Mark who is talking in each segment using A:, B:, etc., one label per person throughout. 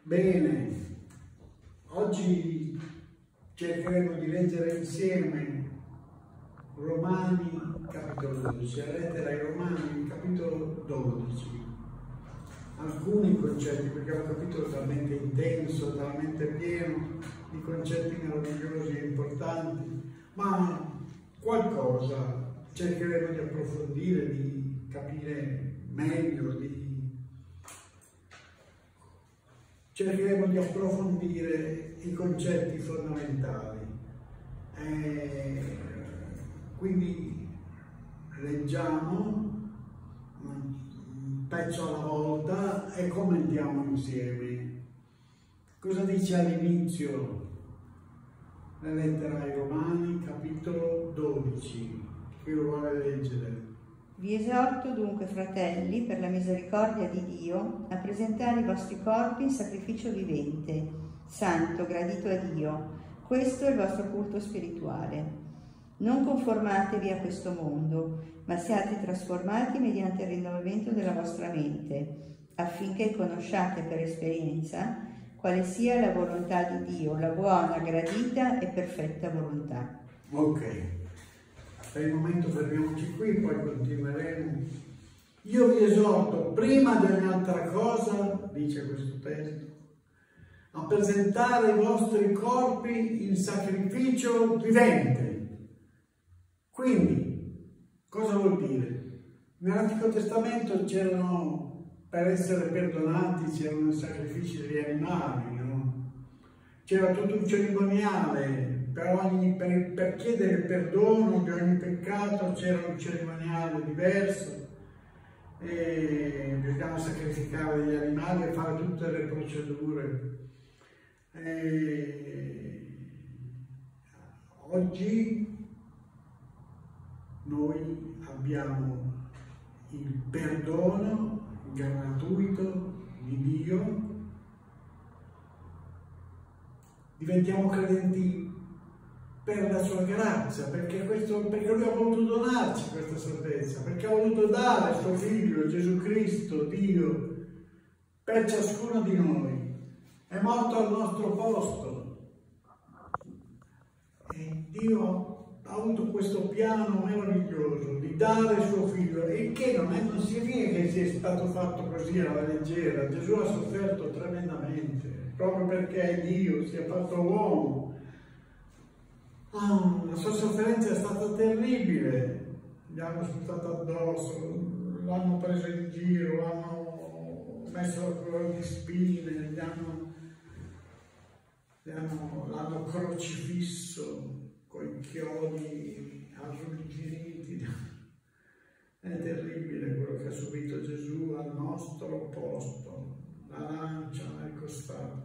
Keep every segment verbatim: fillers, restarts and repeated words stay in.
A: Bene, oggi cercheremo di leggere insieme Romani capitolo dodici, la lettera ai Romani capitolo dodici. Alcuni concetti, perché è un capitolo talmente intenso, talmente pieno di concetti meravigliosi e importanti, ma qualcosa cercheremo di approfondire, di capire meglio, di cercheremo di approfondire i concetti fondamentali. E quindi leggiamo un pezzo alla volta e commentiamo insieme. Cosa dice all'inizio la lettera ai Romani, capitolo dodici? Chi lo vuole leggere?
B: Vi esorto dunque, fratelli, per la misericordia di Dio, a presentare i vostri corpi in sacrificio vivente, santo, gradito a Dio. Questo è il vostro culto spirituale. Non conformatevi a questo mondo, ma siate trasformati mediante il rinnovamento della vostra mente, affinché conosciate per esperienza quale sia la volontà di Dio, la buona, gradita e perfetta volontà.
A: Ok. Per il momento fermiamoci qui, poi continueremo. Io vi esorto, prima di ogni altra cosa, dice questo testo, a presentare i vostri corpi in sacrificio vivente. Quindi, cosa vuol dire? Nell'Antico Testamento c'erano, per essere perdonati, c'erano i sacrifici degli animali, no? C'era tutto un cerimoniale. Per, ogni, per, per chiedere il perdono di ogni peccato c'era un cerimoniale diverso, e bisognava sacrificare gli animali e fare tutte le procedure. E oggi noi abbiamo il perdono gratuito di Dio, diventiamo credenti per la sua grazia, perché, questo, perché lui ha voluto donarci questa salvezza, perché ha voluto dare il suo figlio Gesù Cristo, Dio, per ciascuno di noi. È morto al nostro posto. E Dio ha avuto questo piano meraviglioso di dare il suo figlio, e che non, è, non significa che sia stato fatto così alla leggera. Gesù ha sofferto tremendamente, proprio perché è Dio, si è fatto uomo. Ah, la sua sofferenza è stata terribile, gli hanno sputato addosso, l'hanno preso in giro, l'hanno messo la corona di spine, gli hanno, gli hanno, l'hanno crocifisso con i chiodi arrugginiti. È terribile quello che ha subito Gesù al nostro posto, la lancia nel costato.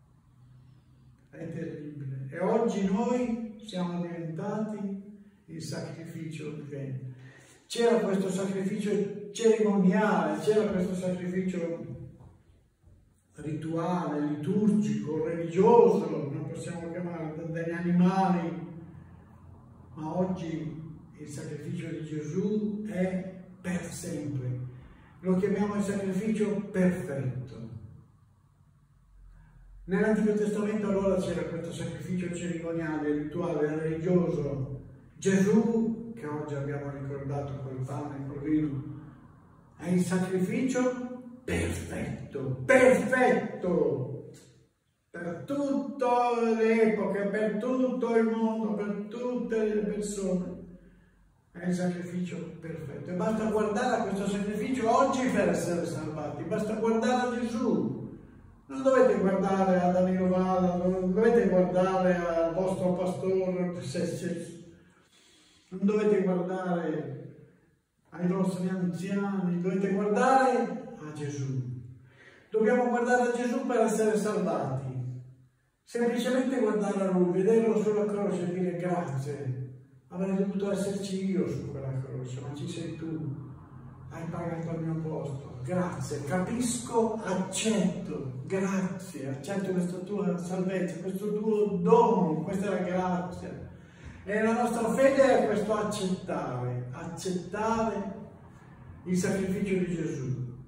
A: È terribile. E oggi noi siamo diventati il sacrificio vivente. C'era questo sacrificio cerimoniale, c'era questo sacrificio rituale, liturgico, religioso, non possiamo chiamare, degli animali, ma oggi il sacrificio di Gesù è per sempre. Lo chiamiamo il sacrificio perfetto. Nell'Antico Testamento allora c'era questo sacrificio cerimoniale, rituale, religioso. Gesù, che oggi abbiamo ricordato col pane e col vino, è il sacrificio perfetto, perfetto, per tutte le epoche, per tutto il mondo, per tutte le persone. È il sacrificio perfetto. E basta guardare a questo sacrificio oggi per essere salvati, basta guardare a Gesù. Non dovete guardare a Danilo Valla, non dovete guardare al vostro pastore, se, se, non dovete guardare ai vostri anziani, dovete guardare a Gesù. Dobbiamo guardare a Gesù per essere salvati. Semplicemente guardare a Lui, vederlo sulla croce e dire grazie. Avrei dovuto esserci io su quella croce, ma ci sei tu. Hai pagato al mio posto. Grazie, capisco, accetto, grazie, accetto questa tua salvezza, questo tuo dono, questa è la grazia. E la nostra fede è questo accettare, accettare il sacrificio di Gesù.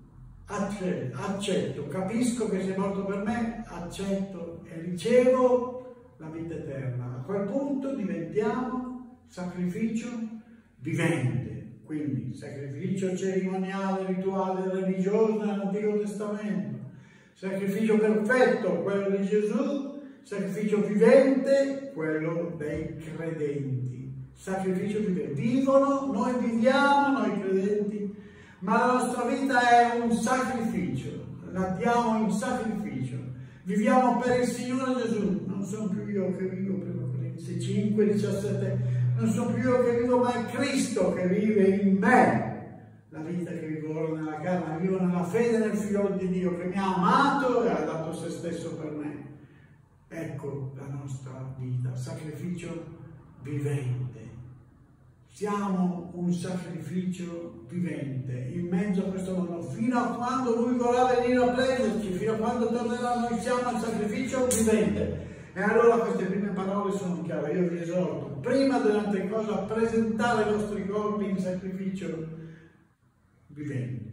A: accetto, capisco che sei morto per me, accetto e ricevo la vita eterna. A quel punto diventiamo sacrificio vivente, quindi sacrificio cerimoniale, rituale, religioso nell'Antico Testamento, sacrificio perfetto, quello di Gesù, sacrificio vivente, quello dei credenti. Sacrificio vivente. Vivono, noi viviamo, noi credenti, ma la nostra vita è un sacrificio, la diamo in sacrificio. Viviamo per il Signore Gesù. Non sono più io che vivo, primo Corinzi cinque, diciassette, non sono più io che vivo, ma è Cristo che vive in me. La vita che vivo ora nella carne, vivo nella fede nel Figlio di Dio che mi ha amato e ha dato se stesso per me. Ecco la nostra vita, sacrificio vivente. Siamo un sacrificio vivente in mezzo a questo mondo, fino a quando Lui vorrà venire a prenderci, fino a quando tornerà, noi siamo un sacrificio vivente. E allora queste prime parole sono chiare. Io vi esorto, prima delle altre cose, a presentare i vostri corpi in sacrificio vivente.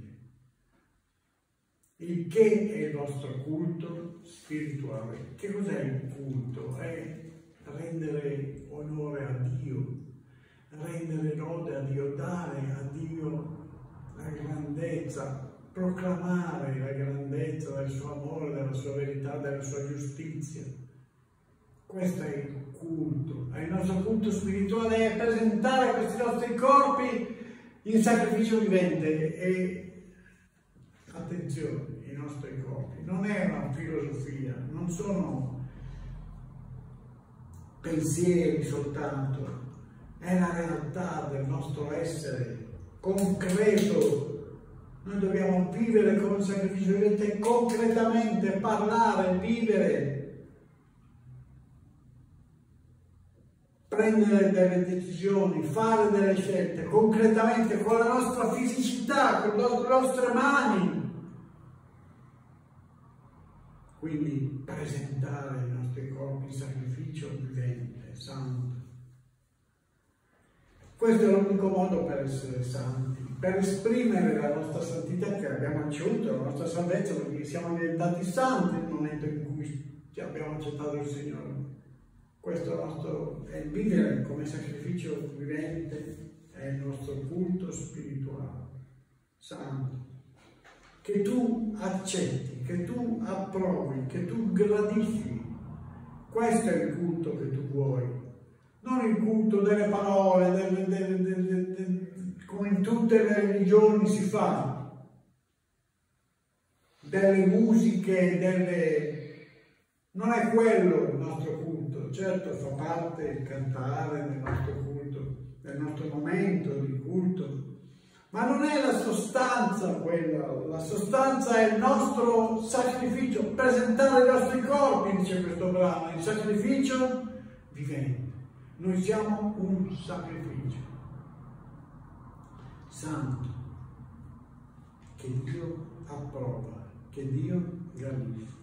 A: Il che è il vostro culto spirituale. Che cos'è il culto? È rendere onore a Dio, rendere lode a Dio, dare a Dio la grandezza, proclamare la grandezza del suo amore, della sua verità, della sua giustizia. Questo è il culto. Il nostro culto spirituale è presentare questi nostri corpi in sacrificio vivente. E attenzione, i nostri corpi non è una filosofia, non sono pensieri soltanto, è la realtà del nostro essere concreto. Noi dobbiamo vivere come un sacrificio vivente concretamente, parlare, vivere, prendere delle decisioni, fare delle scelte concretamente con la nostra fisicità, con le nostre mani. Quindi presentare i nostri corpi in sacrificio vivente, santo. Questo è l'unico modo per essere santi, per esprimere la nostra santità che abbiamo ricevuto, la nostra salvezza, perché siamo diventati santi nel momento in cui abbiamo accettato il Signore. Questo è il nostro, è il vivere come sacrificio vivente, è il nostro culto spirituale, santo, che tu accetti, che tu approvi, che tu gradisci. Questo è il culto che tu vuoi, non il culto delle parole, delle, delle, delle, delle, come in tutte le religioni si fa, delle musiche, delle... Non è quello il nostro culto. Certo fa parte il cantare del nostro culto, del nostro momento di culto, ma non è la sostanza quella. La sostanza è il nostro sacrificio, presentare i nostri corpi, dice questo brano, il sacrificio vivente. Noi siamo un sacrificio santo che Dio approva, che Dio gradisce.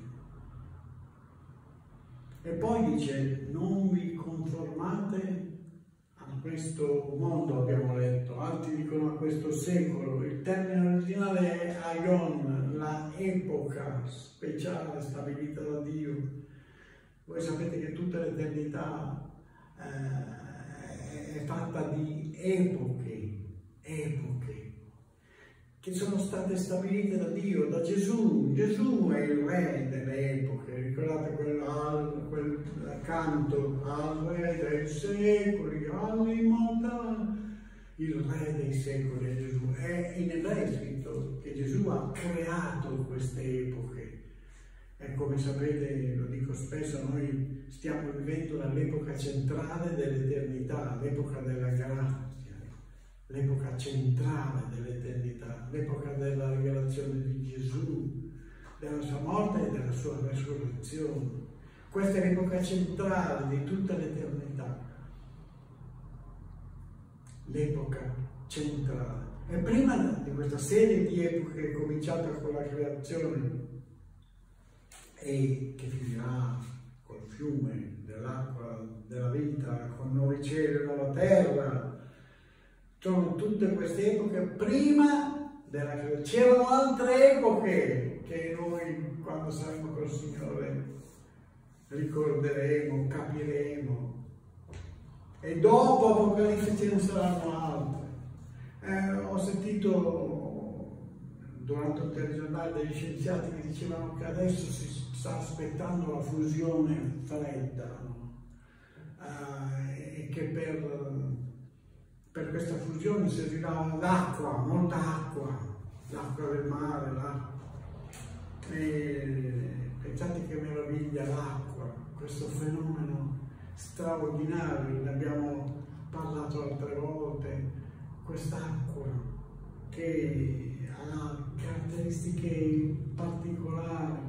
A: E poi dice, non vi conformate a questo mondo, abbiamo letto, altri dicono a questo secolo. Il termine originale è aion, la epoca speciale stabilita da Dio. Voi sapete che tutta l'eternità eh, è fatta di epoche, epoche, che sono state stabilite da Dio, da Gesù. Gesù è il re delle epoche. Ricordate quel, quel canto, al re dei secoli, all'immortale. Il re dei secoli è Gesù. È in ebrei scritto che Gesù ha creato queste epoche. E come sapete, lo dico spesso, noi stiamo vivendo dall'epoca centrale dell'eternità, l'epoca della grazia, l'epoca centrale dell'eternità, l'epoca della rivelazione di Gesù, della sua morte e della sua resurrezione. Questa è l'epoca centrale di tutta l'eternità, l'epoca centrale. E prima di questa serie di epoche cominciata con la creazione e che finirà col fiume dell'acqua della vita, con nuovi cieli e nuova terra, sono tutte queste epoche prima della creazione. C'erano altre epoche che noi, quando saremo col Signore, ricorderemo, capiremo. E dopo Apocalisse ce ne saranno altre. Eh, ho sentito durante un telegiornale degli scienziati che dicevano che adesso si sta aspettando la fusione fredda, no? eh, e che per, per questa fusione servirà l'acqua, molta acqua, l'acqua del mare, l'acqua. E pensate che meraviglia l'acqua, questo fenomeno straordinario, ne abbiamo parlato altre volte, quest'acqua che ha caratteristiche particolari.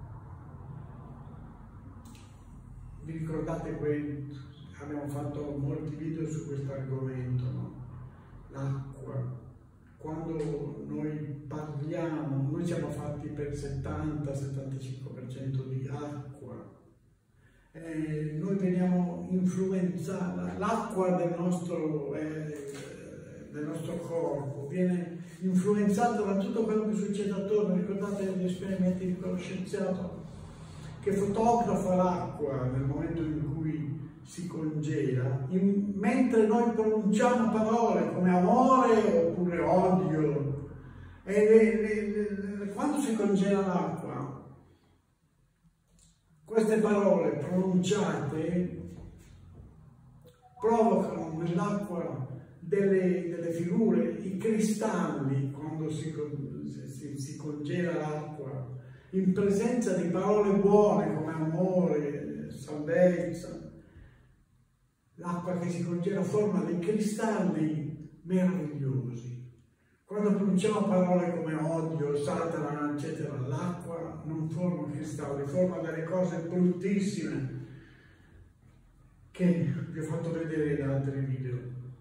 A: Vi ricordate che abbiamo fatto molti video su questo argomento, no? L'acqua. Quando noi parliamo, noi siamo fatti per il settanta settantacinque per cento di acqua. Eh, noi veniamo influenzati, l'acqua del nostro, eh, del nostro corpo viene influenzata da tutto quello che succede attorno. Ricordate gli esperimenti di quello scienziato che fotografa l'acqua nel momento in cui si congela, in, mentre noi pronunciamo parole come amore oppure odio, e le, le, le, quando si congela l'acqua, queste parole pronunciate provocano nell'acqua delle, delle figure, i cristalli, quando si, si, si congela l'acqua, in presenza di parole buone come amore, salvezza. L'acqua che si congela forma dei cristalli meravigliosi. Quando pronunciamo parole come odio, Satana, eccetera, l'acqua non forma cristalli, forma delle cose bruttissime che vi ho fatto vedere in altri video.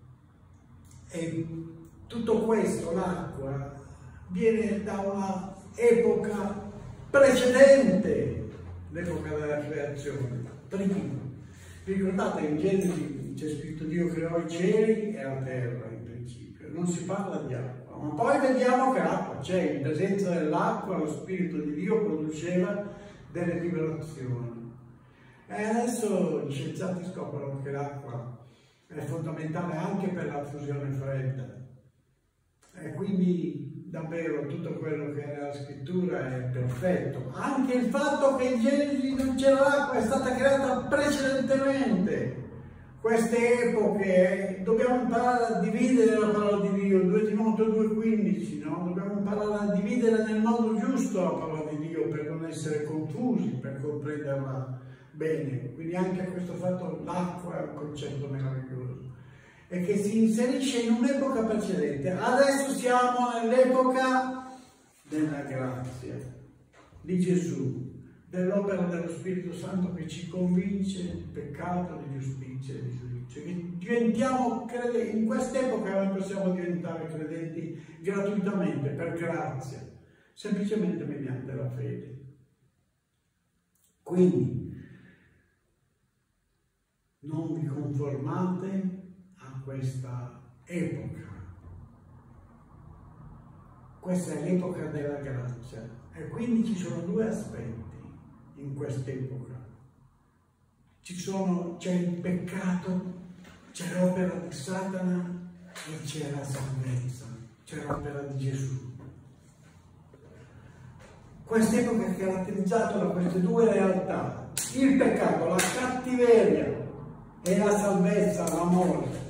A: E tutto questo, l'acqua, viene da una epoca precedente, l'epoca della creazione, prima. Vi ricordate, in Genesi c'è scritto Dio creò i cieli e la terra in principio, non si parla di acqua, ma poi vediamo che l'acqua c'è, in presenza dell'acqua lo Spirito di Dio produceva delle vibrazioni. E adesso gli scienziati scoprono che l'acqua è fondamentale anche per la fusione fredda. E quindi davvero tutto quello che è nella scrittura è perfetto. Anche il fatto che in Genesi non c'era l'acqua è stata creata precedentemente. Queste epoche, dobbiamo imparare a dividere la parola di Dio, due Timoteo due quindici, no? Dobbiamo imparare a dividere nel modo giusto la parola di Dio per non essere confusi, per comprenderla bene. Quindi anche questo fatto, l'acqua è un concetto meraviglioso e che si inserisce in un'epoca precedente. Adesso siamo nell'epoca della grazia di Gesù, dell'opera dello Spirito Santo che ci convince di peccato, di giustizia e di giudizio. Che diventiamo credenti, in quest'epoca noi possiamo diventare credenti gratuitamente, per grazia, semplicemente mediante la fede. Quindi non vi conformate a questa epoca. Questa è l'epoca della grazia e quindi ci sono due aspetti in quest'epoca. Ci sono, c'è il peccato, c'è l'opera di Satana e c'è la salvezza, c'è l'opera di Gesù. Quest'epoca è caratterizzata da queste due realtà, il peccato, la cattiveria e la salvezza, l'amore.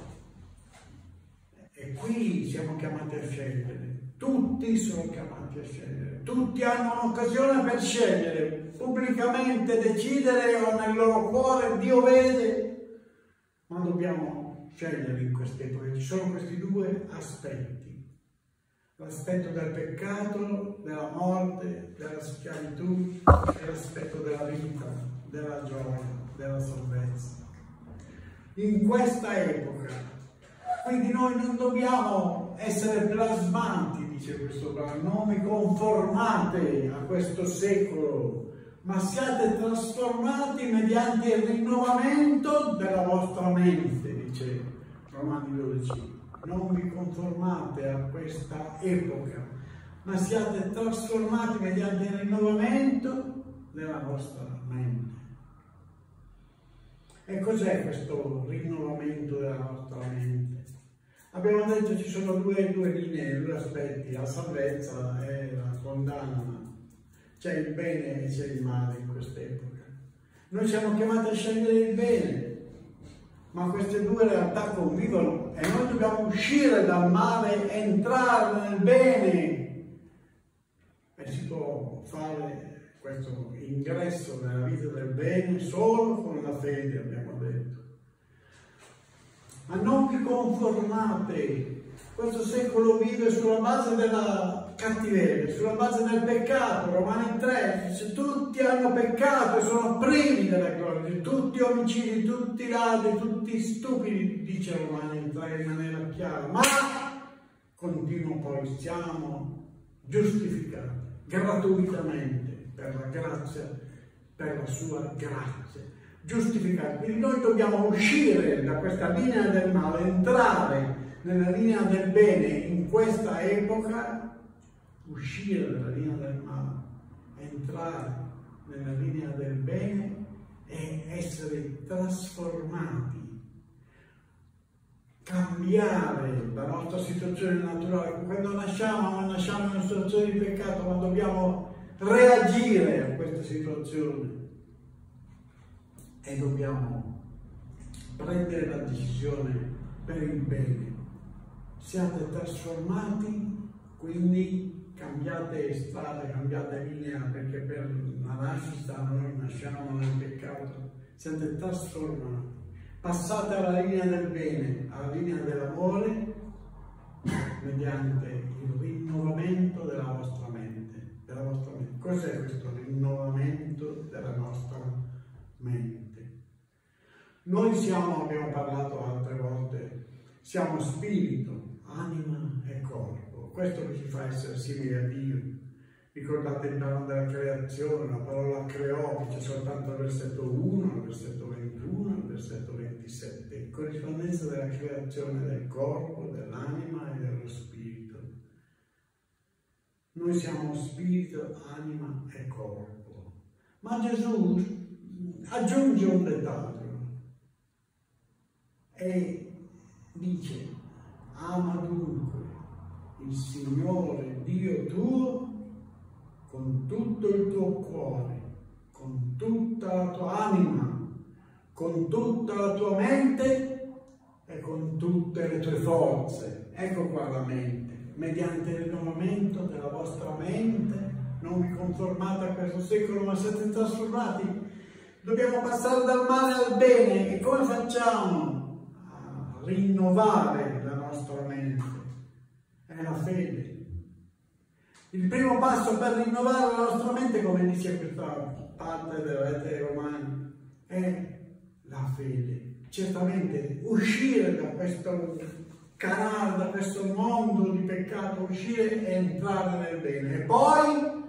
A: E qui siamo chiamati a scegliere, tutti sono chiamati a scegliere, tutti hanno un'occasione per scegliere, pubblicamente decidere o nel loro cuore, Dio vede, ma dobbiamo scegliere in quest'epoca. Ci sono questi due aspetti, l'aspetto del peccato, della morte, della schiavitù e l'aspetto della vita, della gioia, della salvezza. In questa epoca, quindi noi non dobbiamo essere plasmanti, dice questo brano, non vi conformate a questo secolo, ma siate trasformati mediante il rinnovamento della vostra mente, dice Romani dodici. Non vi conformate a questa epoca, ma siate trasformati mediante il rinnovamento della vostra mente. E cos'è questo rinnovamento della nostra mente? Abbiamo detto che ci sono due, due linee, due aspetti, la salvezza e la condanna. C'è il bene e c'è il male in quest'epoca. Noi siamo chiamati a scegliere il bene, ma queste due realtà convivono e noi dobbiamo uscire dal male e entrare nel bene. E si può fare questo ingresso nella vita del bene solo con la fede, abbiamo detto. Ma non vi conformate, questo secolo vive sulla base della cattiveria, sulla base del peccato. Romani tre dice: tutti hanno peccato e sono privi della gloria, tutti omicidi, tutti ladri, tutti stupidi, dice Romani tre in maniera chiara. Ma, continua poi, siamo giustificati gratuitamente per la grazia, per la sua grazia, giustificati. Quindi noi dobbiamo uscire da questa linea del male, entrare nella linea del bene in questa epoca, uscire dalla linea del male, entrare nella linea del bene e essere trasformati, cambiare la nostra situazione naturale. Quando nasciamo, non nasciamo in una situazione di peccato, ma dobbiamo reagire a questa situazione e dobbiamo prendere la decisione per il bene. Siate trasformati, quindi cambiate strada, cambiate linea, perché per la nascita noi nasciamo nel peccato. Siate trasformati, passate alla linea del bene, alla linea dell'amore, mediante il rinnovamento della vostra mente, della vostra mente. Cos'è questo rinnovamento della nostra mente? Noi siamo, abbiamo parlato altre volte, siamo spirito, anima e corpo. Questo che ci fa essere simili a Dio. Ricordate il brano della creazione, la parola creò, che c'è soltanto al versetto uno, al versetto ventuno, al versetto ventisette, corrispondenza della creazione del corpo, dell'anima e dello spirito. Noi siamo spirito, anima e corpo. Ma Gesù aggiunge un dettaglio e dice: ama dunque il Signore Dio tuo con tutto il tuo cuore, con tutta la tua anima, con tutta la tua mente e con tutte le tue forze. Ecco qua la mente. Mediante il rinnovamento della vostra mente, non vi conformate a questo secolo, ma siete trasformati. Dobbiamo passare dal male al bene. E come facciamo a rinnovare la nostra mente? È la fede. Il primo passo per rinnovare la nostra mente, come dice questa parte della lettera ai Romani, è la fede. Certamente uscire da questo canale, da questo mondo di peccato, uscire e entrare nel bene. E poi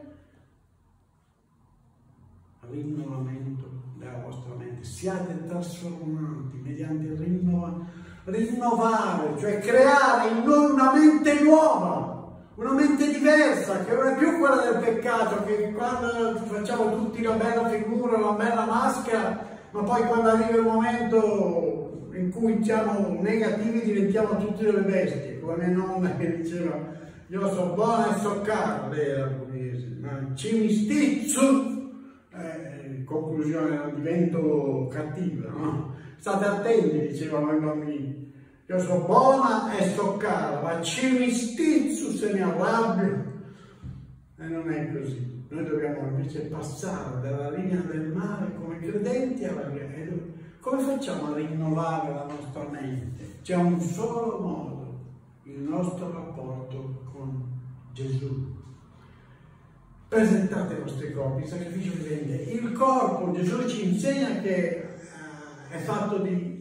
A: rinnovamento della vostra mente. Siate trasformati mediante il rinnovamento. Rinnovare, cioè creare in noi una mente nuova, una mente diversa, che non è più quella del peccato, che quando facciamo tutti la bella figura, la bella maschera, ma poi quando arriva il momento in cui siamo negativi diventiamo tutti delle bestie, come mia nonna che diceva: io sono buona e so cara, lei era pugliese, ma ci mi stizzo, eh, in conclusione divento cattiva, no? State attenti, dicevano i bambini. Io sono buona e so cara, ma ci mi stizzo se mi arrabbio. E non è così. Noi dobbiamo invece passare dalla linea del male come credenti alla linea. Come facciamo a rinnovare la nostra mente? C'è un solo modo: il nostro rapporto con Gesù. Presentate i vostri corpi, il sacrificio vivente. Il corpo, Gesù ci insegna che uh, è fatto di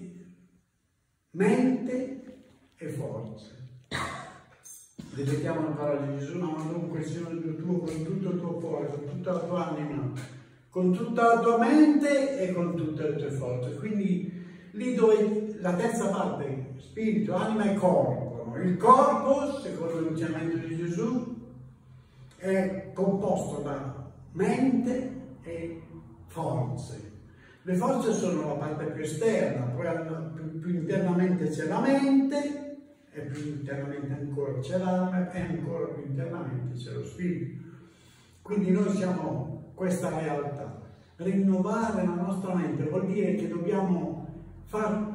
A: mente e forze. Ripetiamo la parola di Gesù: ama dunque il Signore Dio tuo con tutto il tuo cuore, con tutta la tua anima, con tutta la tua mente e con tutte le tue forze. Quindi lì dove la terza parte, spirito, anima e corpo. Il corpo, secondo l'insegnamento di Gesù, è composto da mente e forze. Le forze sono la parte più esterna, poi più, più internamente c'è la mente, e più internamente ancora c'è l'anima, e ancora più internamente c'è lo spirito. Quindi noi siamo questa realtà. Rinnovare la nostra mente vuol dire che dobbiamo far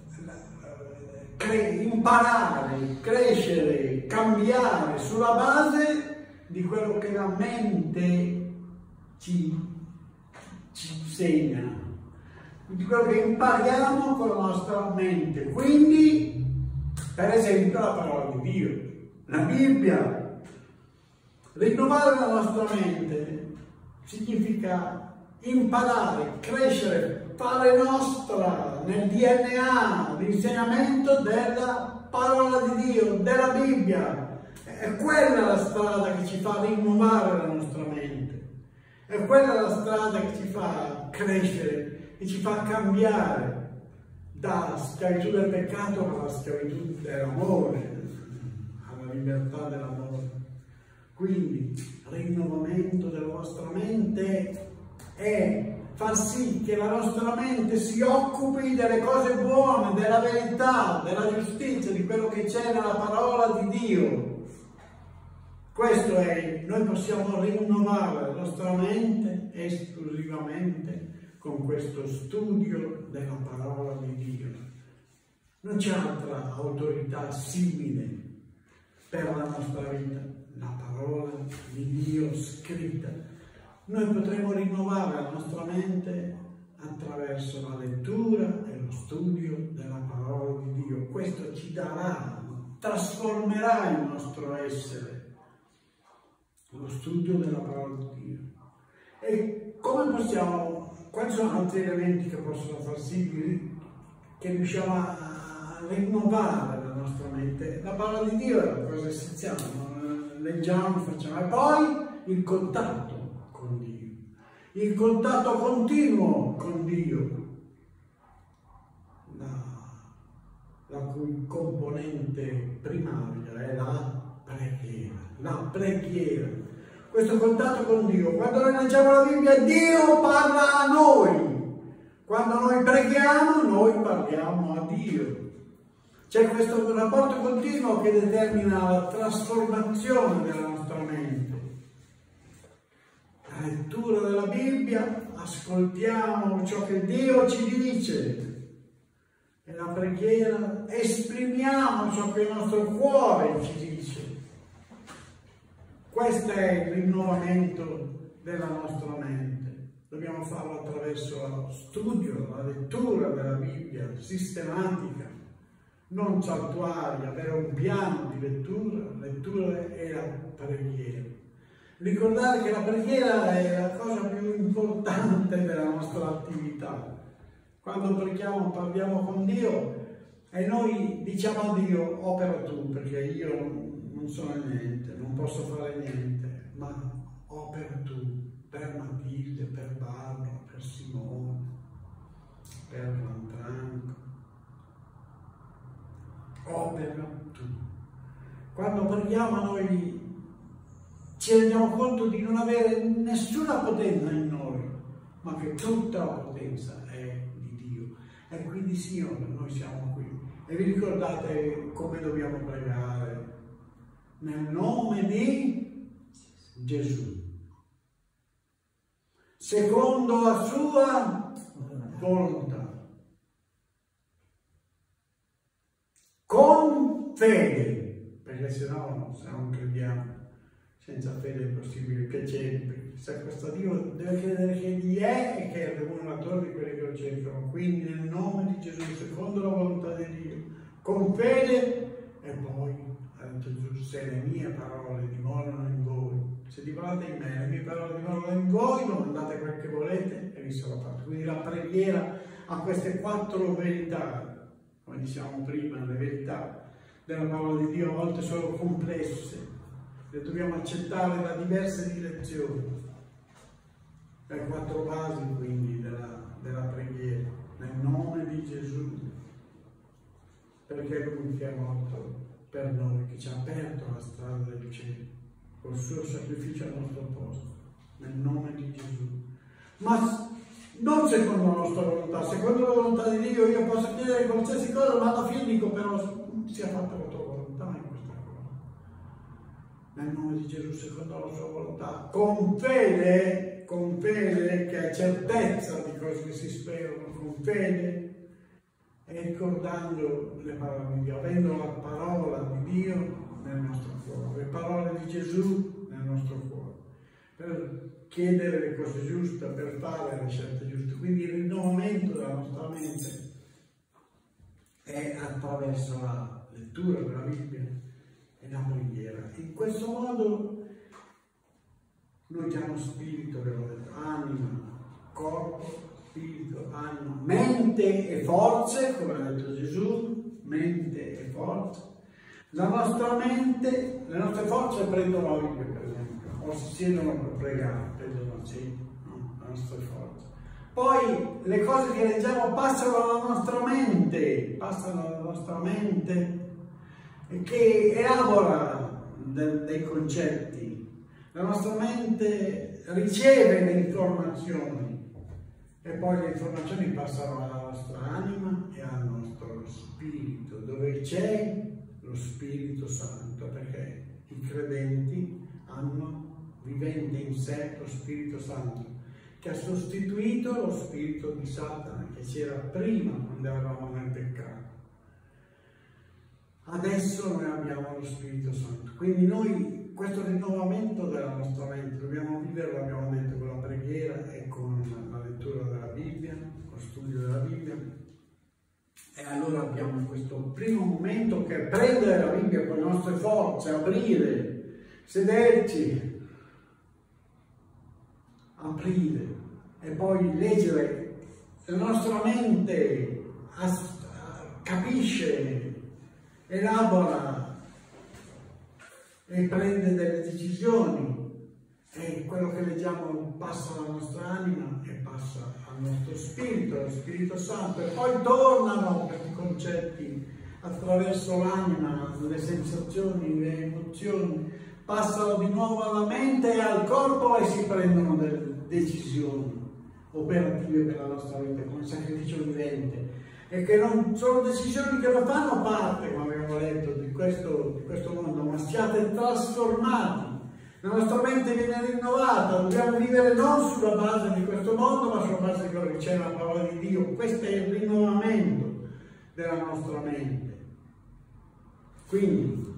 A: cre imparare, crescere, cambiare sulla base di quello che la mente ci, ci insegna, di quello che impariamo con la nostra mente. Quindi, per esempio, la parola di Dio, la Bibbia. Rinnovare la nostra mente significa imparare, crescere, fare nostra nel D N A l'insegnamento della parola di Dio, della Bibbia. È quella la strada che ci fa rinnovare la nostra mente, è quella la strada che ci fa crescere, che ci fa cambiare dalla schiavitù del peccato alla schiavitù dell'amore, alla libertà dell'amore. Quindi, rinnovamento della vostra mente è far sì che la nostra mente si occupi delle cose buone, della verità, della giustizia, di quello che c'è nella parola di Dio. Questo è, noi possiamo rinnovare la nostra mente esclusivamente con questo studio della parola di Dio. Non c'è altra autorità simile per la nostra vita, la parola di Dio scritta. Noi potremo rinnovare la nostra mente attraverso la lettura e lo studio della parola di Dio. Questo ci darà, trasformerà il nostro essere, lo studio della parola di Dio. E come possiamo, quali sono altri elementi che possono far sì che riusciamo a rinnovare la nostra mente? La parola di Dio è una cosa essenziale, leggiamo, facciamo, e poi il contatto con Dio, il contatto continuo con Dio, la, la cui componente primaria è la preghiera, la preghiera. Questo contatto con Dio, quando noi leggiamo la Bibbia, Dio parla a noi, quando noi preghiamo, noi parliamo a Dio. C'è questo rapporto continuo che determina la trasformazione della nostra mente. La lettura della Bibbia, ascoltiamo ciò che Dio ci dice, e la preghiera esprimiamo ciò che il nostro cuore ci dice. Questo è il rinnovamento della nostra mente. Dobbiamo farlo attraverso lo studio, la lettura della Bibbia sistematica, non saltuaria, avere un piano di lettura, lettura e la preghiera. Ricordare che la preghiera è la cosa più importante della nostra attività. Quando preghiamo, parliamo con Dio e noi diciamo a Dio: opera tu, perché io non sono niente, non posso fare niente, ma opera tu per Matilde, per Barbara, per Simone, per Lantranco. Opera tu. Quando preghiamo noi ci rendiamo conto di non avere nessuna potenza in noi, ma che tutta la potenza è di Dio. E quindi, Signore, noi siamo qui. E vi ricordate come dobbiamo pregare? Nel nome di Gesù, secondo la sua volontà, con fede, perché se no, se non crediamo, senza fede è impossibile piacere, perché se questo Dio deve credere che Egli è e che è il remuneratore di quelli che lo cercano. Quindi nel nome di Gesù, secondo la volontà di Dio, con fede, e poi ha detto Gesù: se le mie parole dimorano in voi, se divorate in me, le mie parole dimorano in voi, domandate quel che volete e vi sarà fatto. Quindi la preghiera ha queste quattro verità, come dicevamo prima, le verità della parola di Dio a volte sono complesse, le dobbiamo accettare da diverse direzioni. Le quattro basi quindi della, della preghiera, nel nome di Gesù, perché è Lui che è morto per noi, che ci ha aperto la strada del cielo. col suo sacrificio al nostro posto, nel nome di Gesù. Ma non secondo la nostra volontà, secondo la volontà di Dio. Io posso chiedere qualsiasi cosa, ma alla fine dico però sia fatta la tua volontà in questa cosa. Nel nome di Gesù, secondo la sua volontà, con fede, con fede che è certezza di cose che si sperano, con fede, e ricordando le parole di Dio, avendo la parola di Dio nel nostro cuore, le parole di Gesù nel nostro cuore, per chiedere le cose giuste, per fare le scelte giuste. Quindi il rinnovamento della nostra mente è attraverso la lettura della Bibbia e la preghiera. In questo modo noi diamo spirito, anima, corpo, spirito, anima, mente e forze, come ha detto Gesù, mente e forze. La nostra mente, le nostre forze prendono la Bibbia, per esempio, o si siedono per pregare, prendono sì, no? Le nostre forze. Poi le cose che leggiamo passano alla nostra mente, passano alla nostra mente che elabora de, dei concetti. La nostra mente riceve le informazioni e poi le informazioni passano alla nostra anima e al nostro spirito, dove c'è lo Spirito Santo, perché i credenti hanno vivente in sé lo Spirito Santo, che ha sostituito lo spirito di Satana, che c'era prima quando eravamo nel peccato. Adesso noi abbiamo lo Spirito Santo, quindi noi questo rinnovamento della nostra mente dobbiamo viverlo, abbiamo detto, con la preghiera e con la lettura della Bibbia, lo studio della Bibbia. E allora abbiamo questo primo momento che è prendere la Bibbia con le nostre forze, aprire, sederci, aprire e poi leggere. La nostra mente capisce, elabora e prende delle decisioni, e quello che leggiamo passa alla nostra anima e passa al nostro spirito, allo Spirito Santo, e poi tornano questi concetti attraverso l'anima, le sensazioni, le emozioni, passano di nuovo alla mente e al corpo e si prendono delle decisioni operative per la nostra vita con sacrificio vivente, e che non sono decisioni che non fanno parte, come abbiamo detto, di questo, di questo mondo, ma siate trasformati. La nostra mente viene rinnovata, dobbiamo vivere non sulla base di questo mondo, ma sulla base di quello che c'è nella parola di Dio. Questo è il rinnovamento della nostra mente. Quindi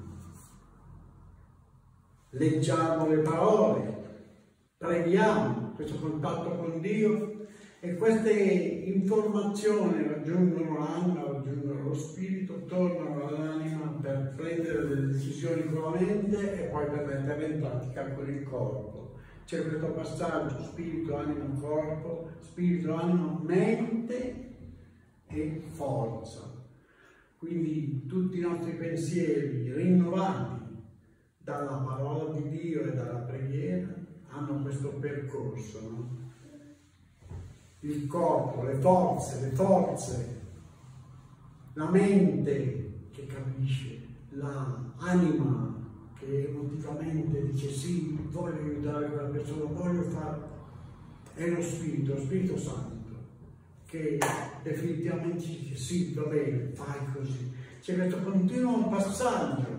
A: leggiamo le parole, preghiamo, questo contatto con Dio, e queste informazioni raggiungono l'anima, raggiungono lo spirito, tornano all'anima per prendere delle decisioni con la mente e poi per metterle in pratica con il corpo. C'è questo passaggio spirito, anima, corpo, spirito, anima, mente e forza. Quindi tutti i nostri pensieri rinnovati dalla parola di Dio e dalla preghiera hanno questo percorso, no? Il corpo, le forze, le forze, la mente che capisce, l'anima che emotivamente dice sì, voglio aiutare quella persona, voglio fare, è lo Spirito, lo Spirito Santo, che definitivamente dice sì, va bene, fai così. C'è questo continuo passaggio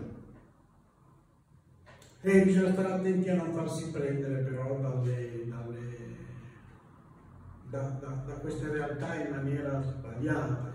A: e bisogna stare attenti a non farsi prendere però dalle, dalle Da, da, da queste realtà in maniera sbagliata.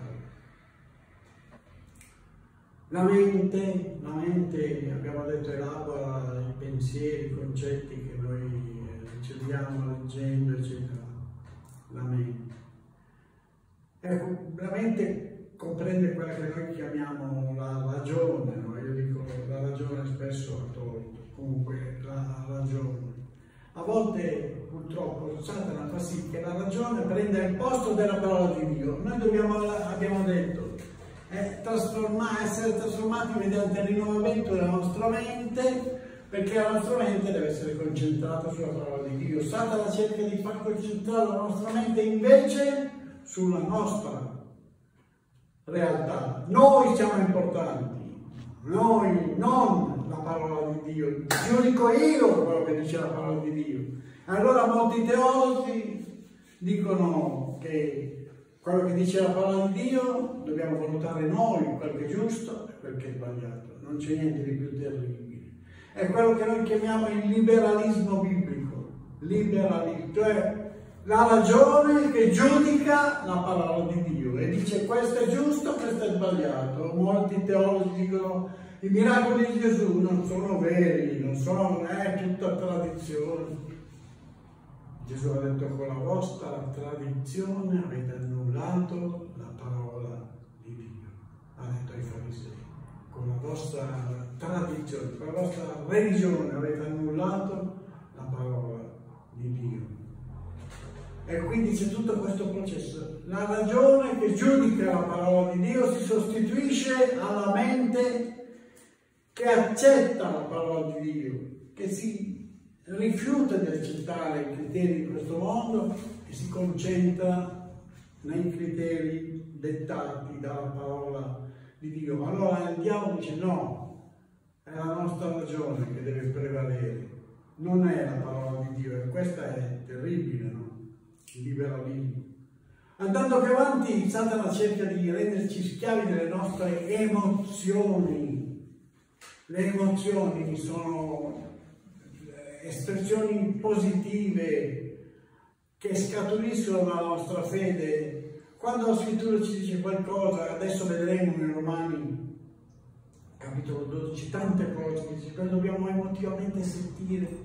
A: La mente, la mente, abbiamo detto, elabora i pensieri, i concetti che noi riceviamo leggendo, eccetera. La mente. Ecco, la mente comprende quella che noi chiamiamo la ragione, no? Io dico la ragione spesso a torto, comunque la ragione. A volte purtroppo Satana fa sì che la ragione prenda il posto della parola di Dio. Noi dobbiamo, abbiamo detto, eh, trasformare, essere trasformati mediante il rinnovamento della nostra mente, perché la nostra mente deve essere concentrata sulla parola di Dio. Satana cerca di far concentrare la nostra mente invece sulla nostra realtà. Noi siamo importanti, noi, non la parola di Dio. Giudico io quello che dice la parola di Dio. Allora molti teologi dicono che quello che dice la parola di Dio dobbiamo valutare noi quel che è giusto e quel che è sbagliato. Non c'è niente di più terribile. È quello che noi chiamiamo il liberalismo biblico. Liberalismo, cioè la ragione che giudica la parola di Dio e dice questo è giusto, questo è sbagliato. Molti teologi dicono i miracoli di Gesù non sono veri, non sono, è tutta tradizione. Gesù ha detto con la vostra tradizione avete annullato la parola di Dio. Ha detto ai farisei, con la vostra tradizione, con la vostra religione avete annullato la parola di Dio. E quindi c'è tutto questo processo. La ragione che giudica la parola di Dio si sostituisce alla mente che accetta la parola di Dio, che si rifiuta di accettare i criteri di questo mondo e si concentra nei criteri dettati dalla parola di Dio. Allora il diavolo dice no, è la nostra ragione che deve prevalere, non è la parola di Dio, e questa è terribile, no? Il liberalismo. Andando più avanti, Satana cerca di renderci schiavi delle nostre emozioni. Le emozioni sono espressioni positive che scaturiscono dalla nostra fede. Quando la scrittura ci dice qualcosa, adesso vedremo in Romani capitolo dodici tante cose che dice che dobbiamo emotivamente sentire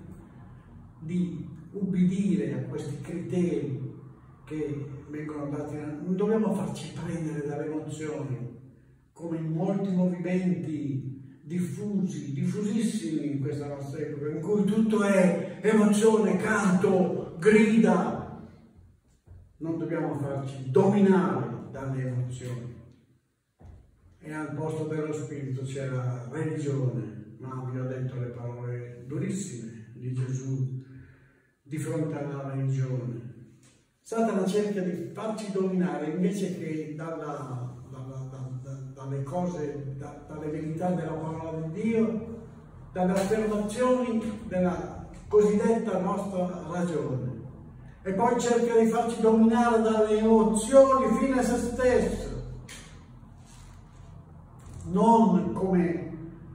A: di ubbidire a questi criteri che vengono dati. Non dobbiamo farci prendere dalle emozioni, come in molti movimenti diffusi, diffusissimi in questa nostra epoca, in cui tutto è emozione, canto, grida. Non dobbiamo farci dominare dalle emozioni. E al posto dello spirito c'è la religione, ma vi ho detto le parole durissime di Gesù di fronte alla religione. Satana cerca di farci dominare invece che dalla, dalla, da, da, dalle cose, da, dalle verità della parola di Dio, dalle affermazioni della cosiddetta nostra ragione. E poi cerca di farci dominare dalle emozioni fino a se stesso, non come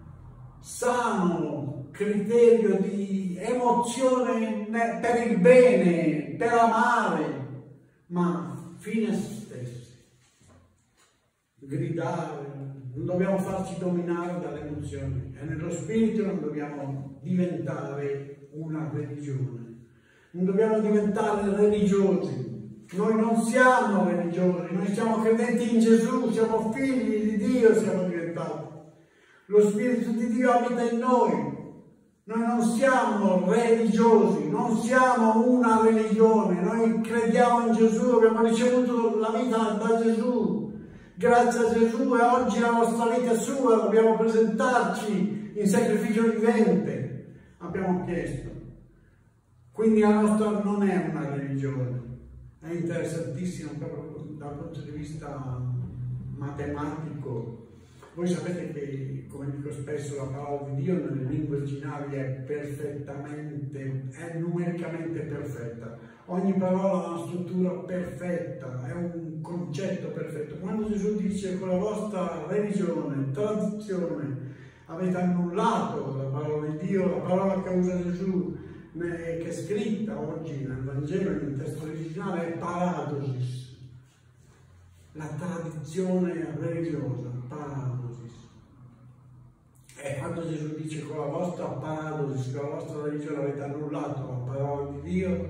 A: sano criterio di emozione per il bene, per amare, ma fine a se stessi. Gridare, non dobbiamo farci dominare dalle emozioni e nello spirito non dobbiamo diventare una religione, non dobbiamo diventare religiosi. Noi non siamo religiosi, noi siamo credenti in Gesù, siamo figli di Dio, siamo diventati. Lo Spirito di Dio abita in noi. Noi non siamo religiosi, non siamo una religione, noi crediamo in Gesù, abbiamo ricevuto la vita da Gesù, grazie a Gesù, e oggi la nostra vita è sua, dobbiamo presentarci in sacrificio vivente, abbiamo chiesto. Quindi la nostra non è una religione, è interessantissimo proprio dal punto di vista matematico. Voi sapete che, come dico spesso, la parola di Dio nelle lingue originali è perfettamente, è numericamente perfetta. Ogni parola ha una struttura perfetta, è un concetto perfetto. Quando Gesù dice con la vostra religione, tradizione, avete annullato la parola di Dio, la parola che usa Gesù, che è scritta oggi nel Vangelo, nel testo originale, è paradosis, la tradizione religiosa, paradosis. E quando Gesù dice con la vostra paradosis, con la vostra religione avete annullato la parola di Dio,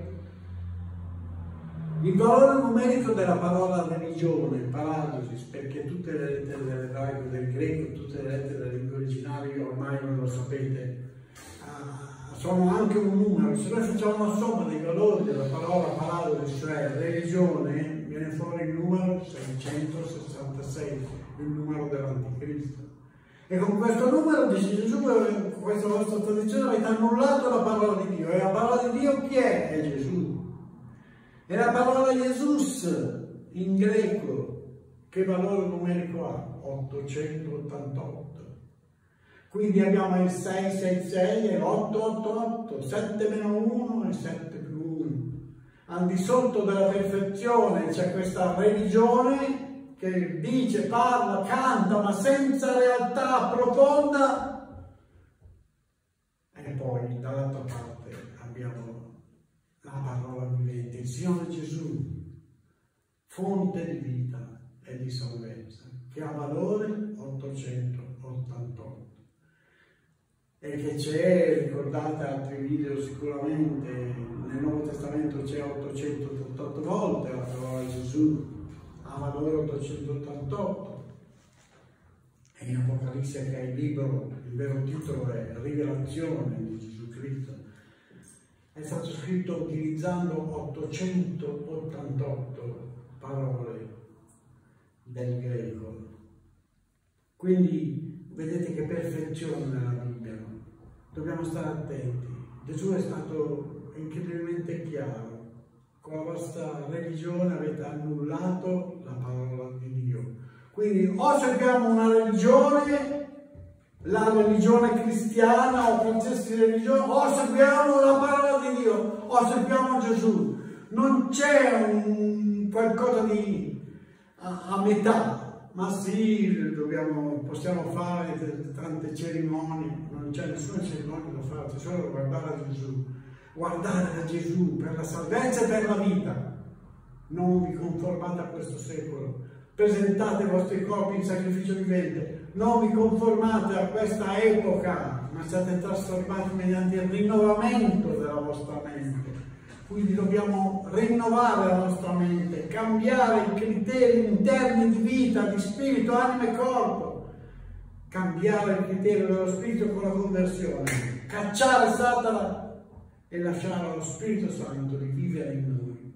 A: il valore numerico della parola religione, paradosis, perché tutte le lettere dell'ebraico e del greco, tutte le lettere delle lingue originali, ormai non lo sapete, sono anche un numero. Se noi facciamo una somma dei valori della parola paradosis, cioè religione, viene fuori il numero seicentosessantasei, il numero dell'Anticristo. E con questo numero dice Gesù, con questa vostra tradizione avete annullato la parola di Dio. E la parola di Dio chi è? È Gesù. E la parola Jesus in greco, che valore numerico ha? ottocentottantotto. Quindi abbiamo il sei sei sei e l'otto otto otto, sette meno uno e sette più uno. Al di sotto della perfezione c'è questa religione che dice, parla, canta, ma senza realtà profonda. E poi dall'altra parte abbiamo la parola vivente, il Signore Gesù, fonte di vita e di salvezza, che ha valore ottocentottantotto. E che c'è, ricordate altri video sicuramente, nel Nuovo Testamento c'è ottocentottantotto volte la parola Gesù, ha valore ottocentottantotto. E in Apocalisse, che è il libro, il vero titolo è Rivelazione di Gesù Cristo, è stato scritto utilizzando ottocentottantotto parole del greco. Quindi vedete che perfezione nella Bibbia. Dobbiamo stare attenti. Gesù è stato incredibilmente chiaro. Con la vostra religione avete annullato la parola di Dio. Quindi o seguiamo una religione, la religione cristiana o qualsiasi religione, o seguiamo la parola di Dio, o seguiamo Gesù. Non c'è un qualcosa di a, a metà. Ma sì, dobbiamo, possiamo fare tante cerimonie, non c'è nessuna cerimonia da fare, c'è solo guardare a Gesù. Guardare a Gesù per la salvezza e per la vita. Non vi conformate a questo secolo. Presentate i vostri corpi in sacrificio vivente. Non vi conformate a questa epoca, ma siate trasformati mediante il rinnovamento della vostra mente. Quindi dobbiamo rinnovare la nostra mente, cambiare i criteri interni di vita, di spirito, anima e corpo. Cambiare il criterio dello spirito con la conversione. Cacciare Satana e lasciare allo Spirito Santo di vivere in noi.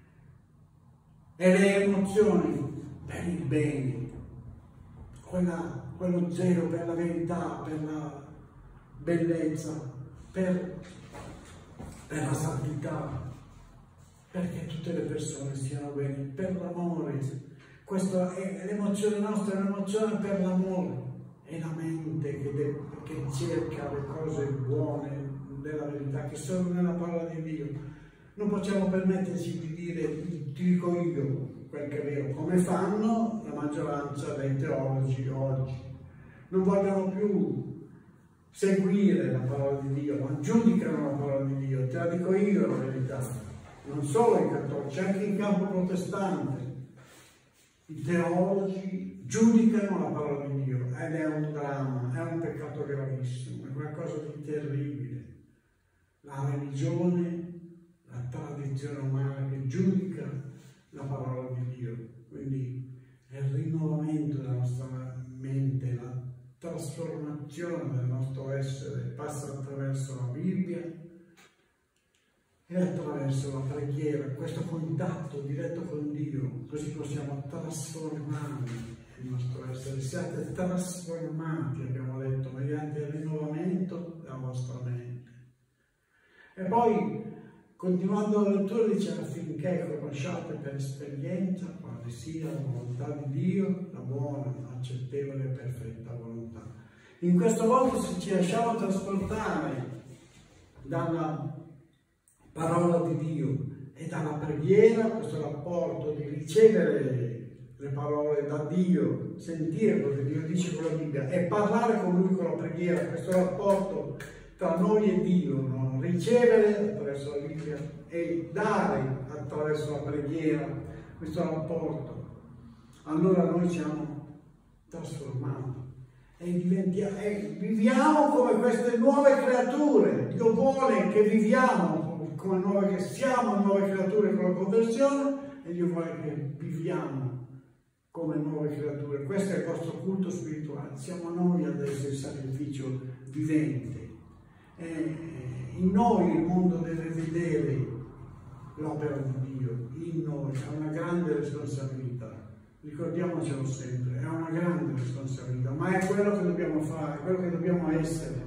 A: E le emozioni per il bene, quella, quello zelo per la verità, per la bellezza, per... per la santità, perché tutte le persone stiano bene, per l'amore. Questa è l'emozione nostra, è un'emozione per l'amore. È la mente che, deve, che cerca le cose buone della verità, che sono nella parola di Dio. Non possiamo permetterci di dire, ti dico io quel che è vero, come fanno la maggioranza dei teologi oggi. Non vogliono più seguire la parola di Dio, ma giudicano la parola di Dio. Te la dico io la verità, non solo i cattolici, anche in campo protestante. I teologi giudicano la parola di Dio ed è un dramma, è un peccato gravissimo, è qualcosa di terribile. La religione, la tradizione umana che giudica la parola di Dio. Quindi è il rinnovamento della nostra mente, la trasformazione del nostro essere passa attraverso la Bibbia e attraverso la preghiera, questo contatto diretto con Dio, così possiamo trasformare il nostro essere. Siate trasformati, abbiamo detto, mediante il rinnovamento della vostra mente. E poi, continuando la lettura, dice affinché conosciate per esperienza quale sia la volontà di Dio, la buona, accettevole e perfetta volontà. In questo modo se ci lasciamo trasportare dalla parola di Dio e dalla preghiera, questo rapporto di ricevere le parole da Dio, sentire quello che Dio dice con la Bibbia e parlare con Lui con la preghiera, questo rapporto tra noi e Dio, no? Ricevere attraverso la Bibbia e dare attraverso la preghiera, questo rapporto. Allora noi siamo trasformati e, e viviamo come queste nuove creature. Dio vuole che viviamo come nuove, che siamo nuove creature con la conversione, e Dio vuole che viviamo come nuove creature. Questo è il vostro culto spirituale. Siamo noi ad essere il sacrificio vivente. E in noi il mondo deve vedere l'opera di Dio, in noi. È una grande responsabilità. Ricordiamocelo sempre, è una grande responsabilità, ma è quello che dobbiamo fare, è quello che dobbiamo essere.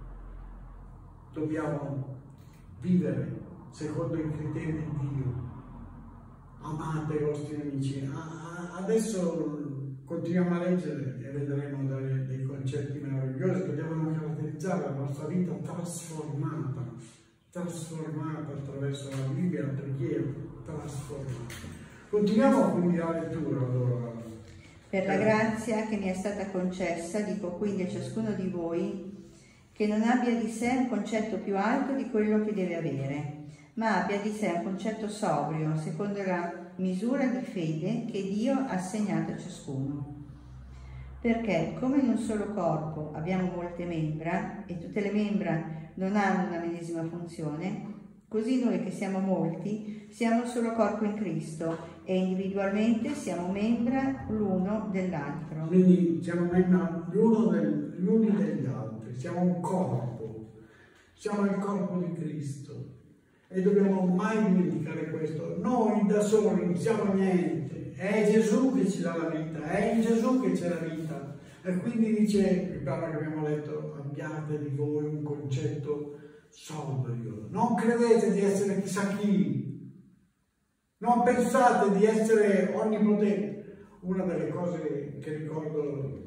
A: Dobbiamo vivere secondo i criteri di Dio. Amate i vostri nemici. Adesso continuiamo a leggere e vedremo dei concetti meravigliosi. meravigliose che devono caratterizzare la nostra vita trasformata, trasformata attraverso la Bibbia, la preghiera, trasformata. Continuiamo quindi la lettura allora.
B: Per la grazia che mi è stata concessa, dico quindi a ciascuno di voi, che non abbia di sé un concetto più alto di quello che deve avere, ma abbia di sé un concetto sobrio, secondo la misura di fede che Dio ha assegnato a ciascuno. Perché, come in un solo corpo abbiamo molte membra, e tutte le membra non hanno una medesima funzione, così noi che siamo molti siamo un solo corpo in Cristo e individualmente siamo membra l'uno dell'altro.
A: Quindi siamo membra l'uno del, gli uni degli altri, siamo un corpo, siamo il corpo di Cristo e dobbiamo mai dimenticare questo. Noi da soli non siamo niente, è Gesù che ci dà la vita, è in Gesù che c'è la vita. E quindi dice il brano che abbiamo letto, abbiate di voi un concetto sobrio, non credete di essere chissà chi, non pensate di essere onnipotenti. Una delle cose che ricordo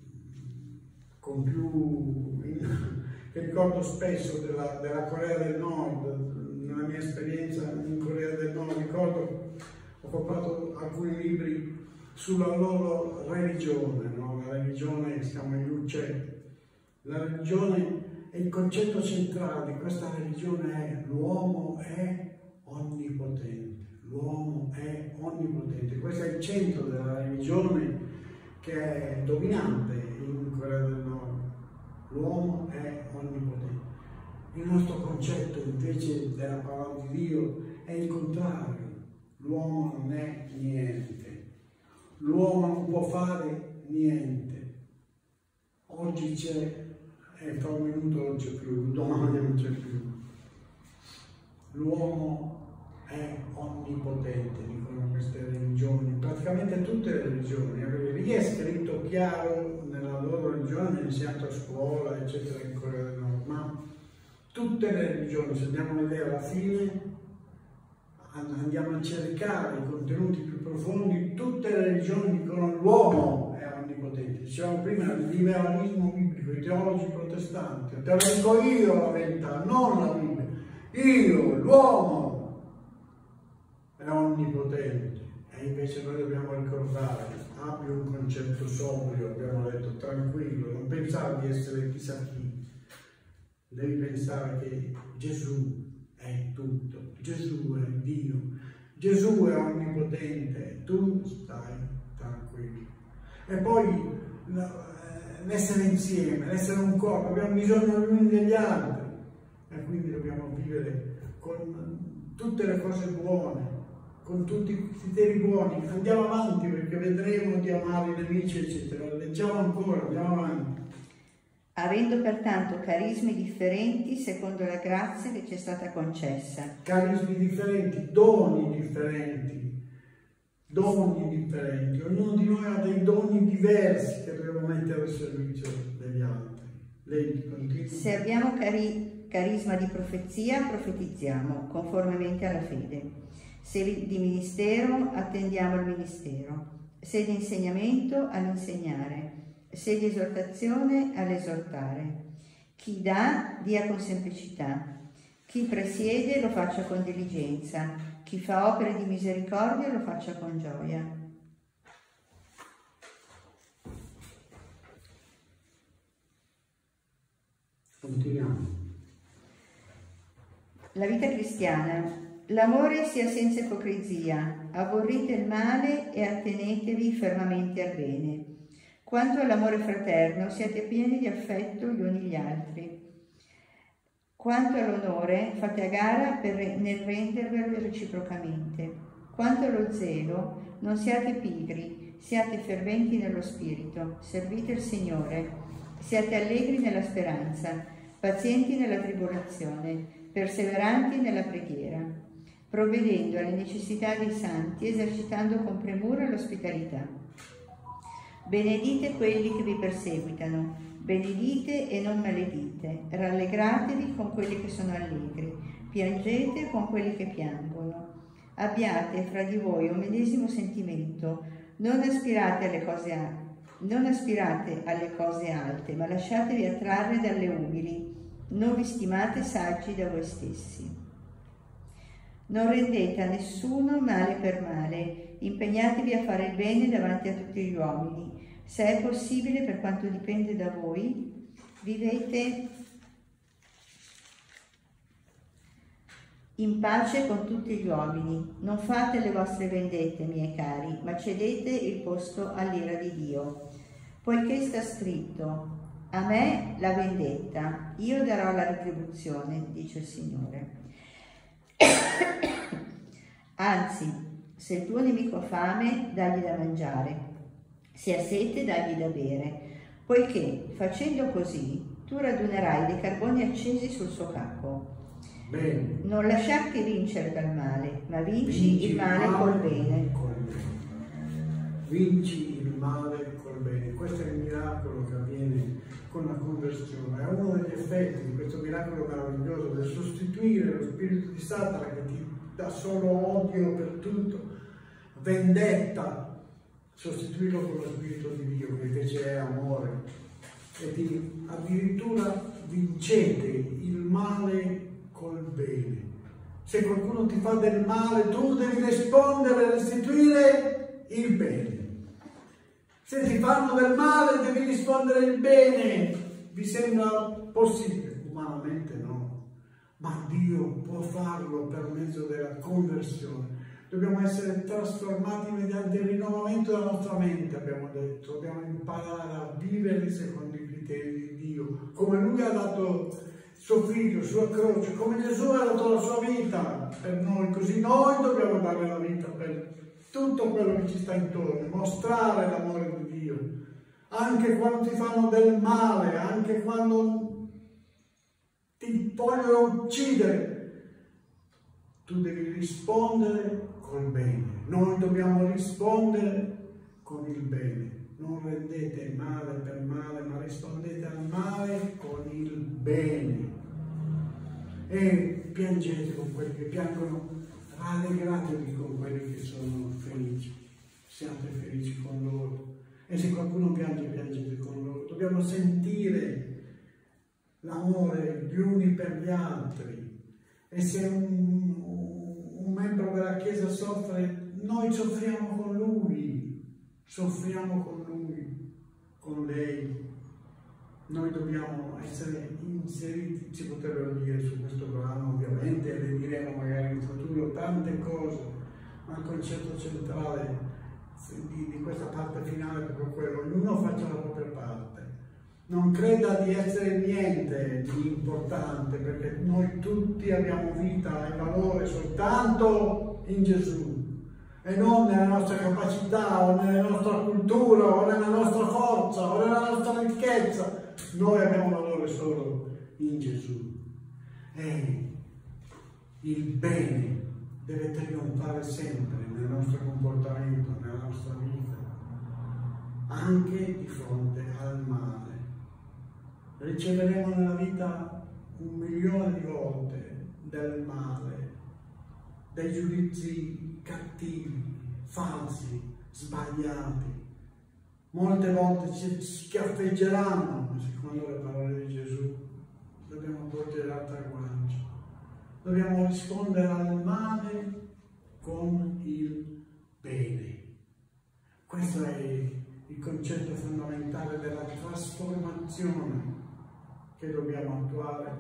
A: con più, che ricordo spesso della, della Corea del Nord, nella mia esperienza in Corea del Nord, ricordo, ho comprato alcuni libri sulla loro religione, no? La religione, siamo in luce, la religione e il concetto centrale di questa religione è l'uomo è onnipotente, l'uomo è onnipotente, questo è il centro della religione che è dominante in Corea del Nord, l'uomo è onnipotente. Il nostro concetto invece della parola di Dio è il contrario, l'uomo non è niente, l'uomo non può fare niente, oggi c'è e fra un minuto non c'è più, domani non c'è più. L'uomo è onnipotente, dicono queste religioni, praticamente tutte le religioni. Lì è scritto chiaro nella loro religione, nel insegnato a scuola, eccetera, in Corea del Nord, ma tutte le religioni, se andiamo a vedere alla fine, andiamo a cercare i contenuti più profondi, tutte le religioni dicono l'uomo è onnipotente. Dicevamo prima il liberalismo biblico, i teologi protestanti, te lo dico io la verità, non la Bibbia, io, l'uomo è onnipotente e invece noi dobbiamo ricordare, abbia un concetto sobrio, abbiamo detto, tranquillo, non pensare di essere chissà chi, devi pensare che Gesù è tutto, Gesù è Dio, Gesù è onnipotente, tu stai tranquillo. E poi l'essere insieme, l'essere un corpo, abbiamo bisogno gli uni degli altri e quindi dobbiamo vivere con tutte le cose buone, con tutti i criteri buoni. Andiamo avanti perché vedremo di amare i nemici, eccetera. Leggiamo ancora, andiamo avanti.
B: Avendo pertanto carismi differenti secondo la grazia che ci è stata concessa.
A: Carismi differenti, doni differenti, doni differenti. Ognuno di noi ha dei doni diversi che dobbiamo mettere al servizio degli altri. Lei continua.
B: Se abbiamo cari carisma di profezia, profetizziamo conformemente alla fede. Se di ministero, attendiamo il ministero. Se di insegnamento, all'insegnare. Se di esortazione, all'esortare. Chi dà, dia con semplicità. Chi presiede, lo faccia con diligenza. Chi fa opere di misericordia, lo faccia con gioia.
A: Continuiamo.
B: La vita cristiana. L'amore sia senza ipocrisia. Aborrite il male e attenetevi fermamente al bene. Quanto all'amore fraterno, siate pieni di affetto gli uni gli altri. Quanto all'onore, fate a gara per, nel rendervelo reciprocamente. Quanto allo zelo, non siate pigri, siate ferventi nello spirito, servite il Signore, siate allegri nella speranza, pazienti nella tribolazione, perseveranti nella preghiera, provvedendo alle necessità dei santi, esercitando con premura l'ospitalità. Benedite quelli che vi perseguitano, benedite e non maledite, rallegratevi con quelli che sono allegri, piangete con quelli che piangono. Abbiate fra di voi un medesimo sentimento, non aspirate alle cose Non aspirate alle cose alte, ma lasciatevi attrarre dalle umili. Non vi stimate saggi da voi stessi. Non rendete a nessuno male per male. Impegnatevi a fare il bene davanti a tutti gli uomini. Se è possibile, per quanto dipende da voi, vivete in pace con tutti gli uomini. Non fate le vostre vendette, miei cari, ma cedete il posto all'ira di Dio. Poiché sta scritto: a me la vendetta, io darò la retribuzione, dice il Signore. Anzi, se il tuo nemico ha fame, dagli da mangiare, se ha sete, dagli da bere, poiché facendo così tu radunerai dei carboni accesi sul suo capo.
A: Bene.
B: Non lasciarti vincere dal male, ma vinci,
A: Vinci
B: il male,
A: il male
B: col bene.
A: col bene. Vinci il male col bene. Questo è il miracolo che avviene con la conversione. È uno degli effetti di questo miracolo meraviglioso del sostituire lo spirito di Satana, che ti dà solo odio per tutto, vendetta, sostituirlo con lo spirito di Dio, che invece è amore. E ti, addirittura vincete il male col bene. Se qualcuno ti fa del male, tu devi rispondere e restituire il bene. Se ti fanno del male, devi rispondere il bene. Vi sembra possibile? Umanamente no, ma Dio può farlo per mezzo della conversione. Dobbiamo essere trasformati mediante il rinnovamento della nostra mente, abbiamo detto. Dobbiamo imparare a vivere secondo i criteri di Dio, come Lui ha dato suo figlio, sua croce, come Gesù ha dato la sua vita per noi, così noi dobbiamo dare la vita per tutto quello che ci sta intorno, mostrare l'amore di Dio, anche quando ti fanno del male, anche quando ti vogliono uccidere, tu devi rispondere col bene. Noi dobbiamo rispondere con il bene. Non rendete male per male, ma rispondete al male con il bene. E piangete con quelli che piangono, rallegratevi con quelli che sono felici. Siate felici con loro. E se qualcuno piange, piangete con loro. Dobbiamo sentire l'amore gli uni per gli altri. E se un, un membro della Chiesa soffre, noi soffriamo con lui, soffriamo con lui, con lei. Noi dobbiamo essere inseriti, si potrebbero dire su questo brano ovviamente, e le diremo magari in futuro tante cose, ma il concetto centrale di, di questa parte finale è proprio quello: ognuno faccia la propria parte. Non creda di essere niente di importante, perché noi tutti abbiamo vita e valore soltanto in Gesù, e non nella nostra capacità o nella nostra cultura o nella nostra forza o nella nostra ricchezza. Noi abbiamo valore solo in Gesù. E il bene deve trionfare sempre nel nostro comportamento, nella nostra vita, anche di fronte al male. Riceveremo nella vita un milione di volte del male, dei giudizi cattivi, falsi, sbagliati. Molte volte ci schiaffeggeranno, ma secondo le parole di Gesù dobbiamo portare alta guancia. Dobbiamo rispondere al male con il bene. Questo è il concetto fondamentale della trasformazione che dobbiamo attuare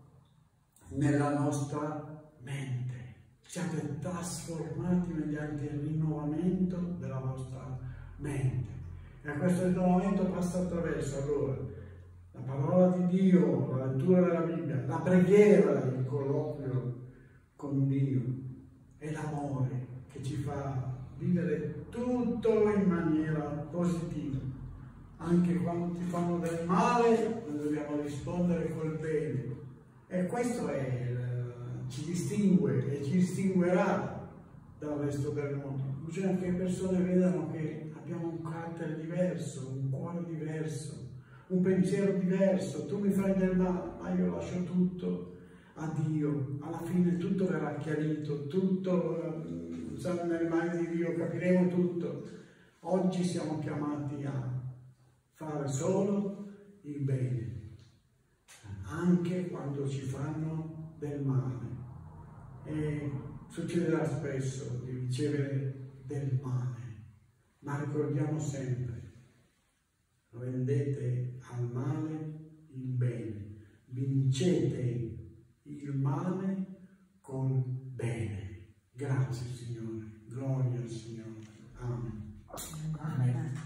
A: nella nostra mente. Siate trasformati mediante il rinnovamento della vostra mente. E questo rinnovamento passa attraverso allora la parola di Dio, la lettura della Bibbia, la preghiera, il colloquio con Dio e l'amore che ci fa vivere tutto in maniera positiva. Anche quando ti fanno del male, noi dobbiamo rispondere col bene. E questo è, ci distingue e ci distinguerà dal resto del mondo. Bisogna che le persone vedano che abbiamo un carattere diverso, un cuore diverso, un pensiero diverso. Tu mi fai del male, ma io lascio tutto a Dio. Alla fine tutto verrà chiarito, tutto sarà nelle mani di Dio, capiremo tutto. Oggi siamo chiamati a fare solo il bene, anche quando ci fanno del male. E succederà spesso di ricevere del male, ma ricordiamo sempre, rendete al male il bene, vincete il male col bene. Grazie Signore, gloria al Signore. Amen.
B: Amen.